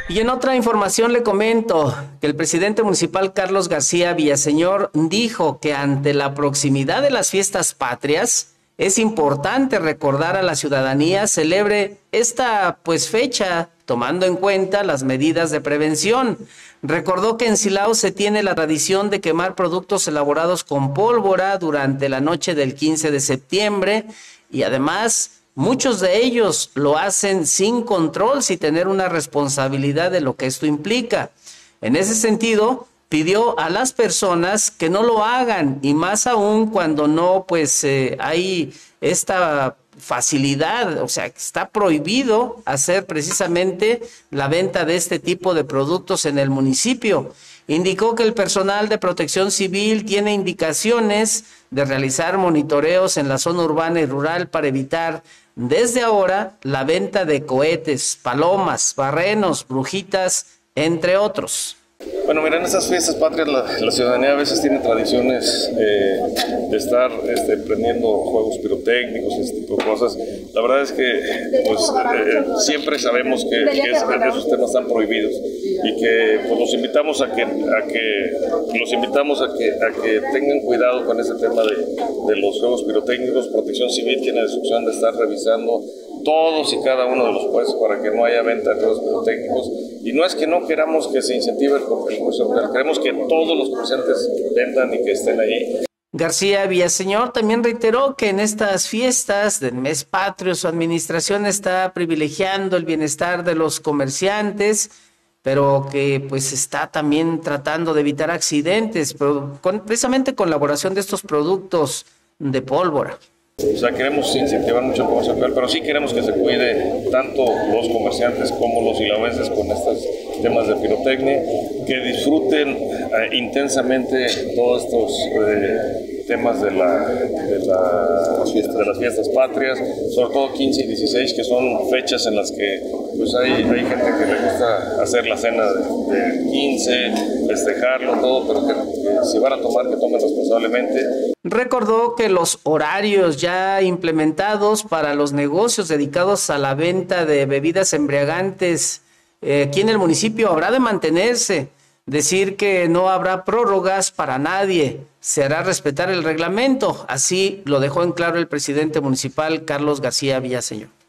Y en otra información le comento que el presidente municipal Carlos García Villaseñor dijo que ante la proximidad de las fiestas patrias es importante recordar a la ciudadanía celebre esta fecha tomando en cuenta las medidas de prevención. Recordó que en Silao se tiene la tradición de quemar productos elaborados con pólvora durante la noche del 15 de septiembre y además muchos de ellos lo hacen sin control, sin tener una responsabilidad de lo que esto implica. En ese sentido, pidió a las personas que no lo hagan y más aún cuando no hay esta facilidad, o sea, que está prohibido hacer precisamente la venta de este tipo de productos en el municipio. Indicó que el personal de protección civil tiene indicaciones de realizar monitoreos en la zona urbana y rural para evitar desde ahora la venta de cohetes, palomas, barrenos, brujitas, entre otros. Bueno, mira, en estas fiestas patrias la ciudadanía a veces tiene tradiciones de estar prendiendo juegos pirotécnicos, este tipo de cosas. La verdad es que siempre sabemos que esos temas están prohibidos y que los invitamos a que tengan cuidado con ese tema de los juegos pirotécnicos. Protección Civil tiene la instrucción de estar revisando todos y cada uno de los puestos para que no haya venta de juegos pirotécnicos. Y no es que no queramos que se incentive el comercio local, queremos que todos los comerciantes vendan y que estén ahí. García Villaseñor también reiteró que en estas fiestas del mes patrio su administración está privilegiando el bienestar de los comerciantes, pero que está también tratando de evitar accidentes, pero precisamente con la elaboración de estos productos de pólvora. O sea, queremos incentivar mucho el comercio local, pero sí queremos que se cuide tanto los comerciantes como los silauenses con estos temas de pirotecnia, que disfruten intensamente todos estos temas de las fiestas patrias, sobre todo 15 y 16, que son fechas en las que hay gente que le gusta hacer la cena de 15, festejarlo, todo, pero que si van a tomar, que tomen responsablemente. Recordó que los horarios ya implementados para los negocios dedicados a la venta de bebidas embriagantes aquí en el municipio habrá de mantenerse. Decir que no habrá prórrogas para nadie, se hará respetar el reglamento. Así lo dejó en claro el presidente municipal Carlos García Villaseñor.